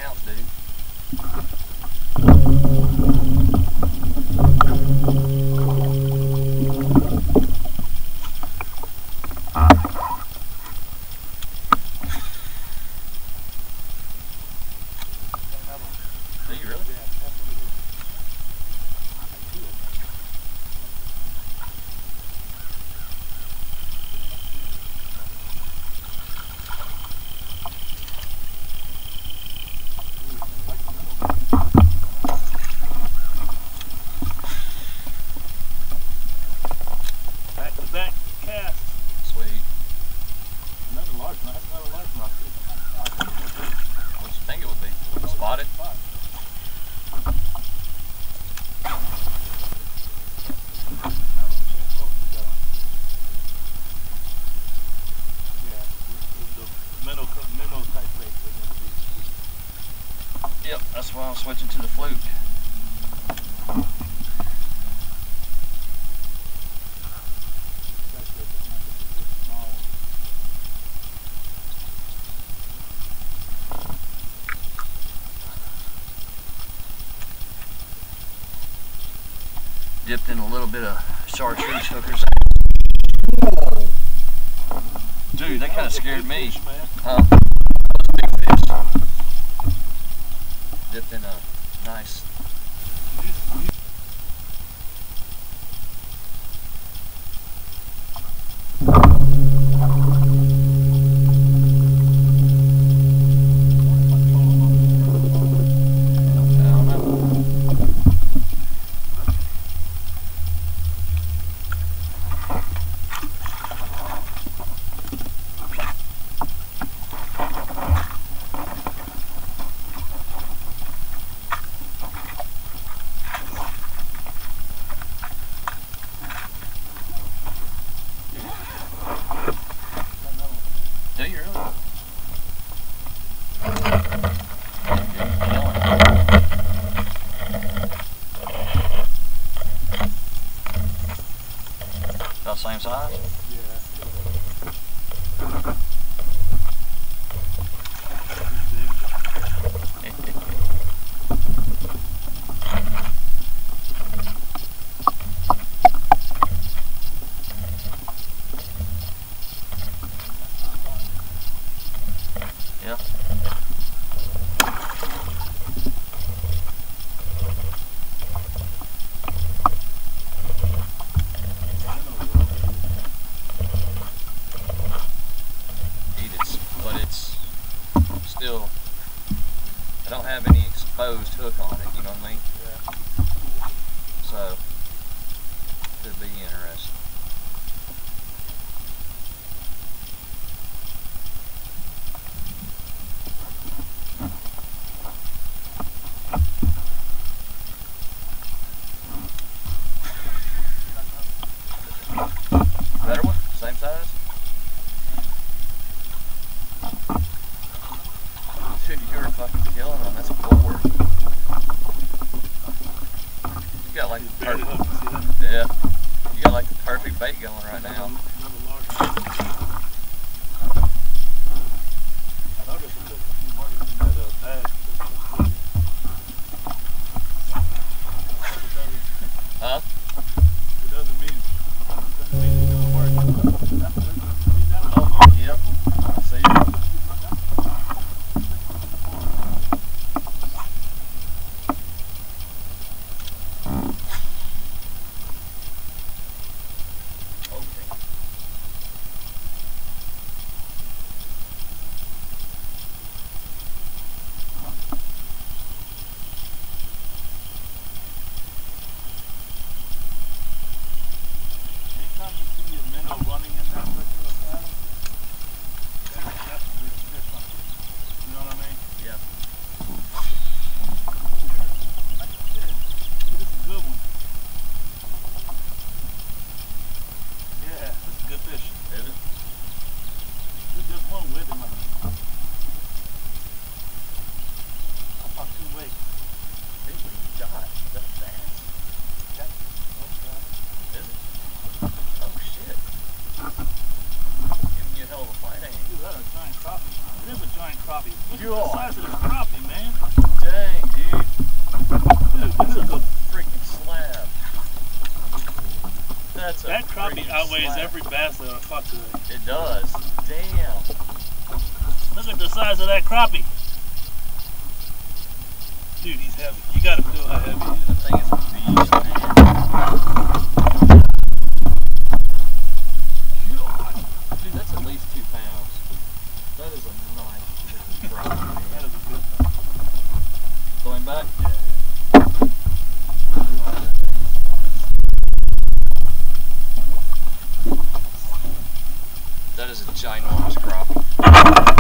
counts, dude. Do you really? Yeah, absolutely. Back to back cast. Sweet. Another largemouth. That's not a largemouth. What you think it would be? Spotted? Minnow type bait. Yep, that's why I'm switching to the fluke. Dipped in a little bit of chartreuse hookers. Dude, that kind of scared me. Huh? That was a big fish. Dipped in a nice. Do you really? About the same size? Yeah. Yep. But it's still, I don't have any exposed hook on it, you know what I mean? Yeah. So, could be interesting. Better one? Same size? Dude, you're fucking killing them. That's a floor. You got like the perfect, yeah. You got like the perfect bait going right now. Another large one. I thought it was a few more in that bag. Huh? It doesn't mean it's gonna work. Oh, yep. See you. Anytime you see a minnow running in that particular pattern, that's a big fish on it. You know what I mean? Yeah. This is a good one. Yeah, this is a good fish. Is it? There's just one with him. I'll talk 2 weights. Hey, what do you got? Is that a bass? Is it? Oh shit. Giving you a hell of a fight, ain't it? Dude, that's a giant crappie. It is a giant crappie. Look at the You are. size of this crappie, man. outweighs slap. every bass that I caught today. It does. Damn. Look at the size of that crappie. Dude, he's heavy. You gotta feel how heavy he is. That thing is a beast, man. God. Dude, that's at least 2 pounds. That is a nice drop, man. That is a good thing. Going back? Yeah, yeah. That is a ginormous crappie.